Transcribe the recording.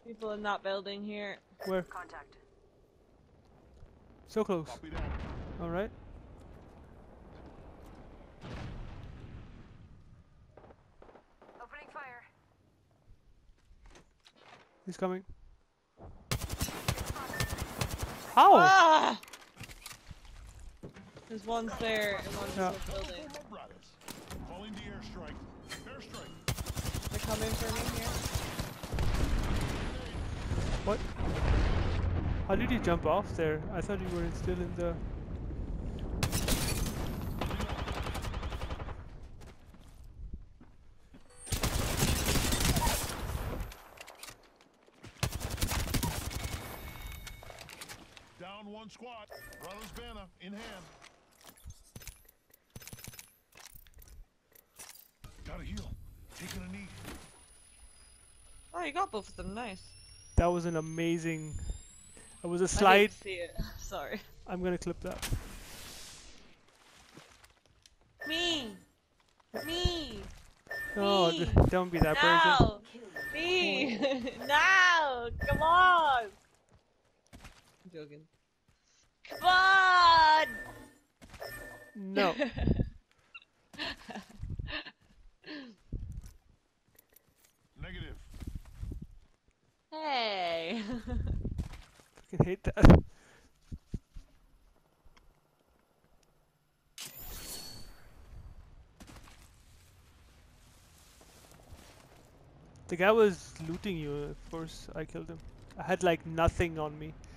People in that building here. Where? Contact. So close. Copy that. Alright. Opening fire. He's coming. How? Ah! There's one there and one in Yeah. this building. Calling the airstrike. Airstrike. They're coming for me here. What? How did you jump off there? I thought you were still in the... Down one squad. Brothers banner in hand. Gotta heal. Taking a knee. Oh, you got both of them. Nice. That was an amazing... It was a I slide. didn't see it. Sorry. I'm gonna clip that. Me. Me. No, Me. don't be that person. No. Me. No. Come on. I'm joking. Come on. No. Negative. Hey. Fucking hate that. The guy was looting you, of course I killed him. I had like nothing on me.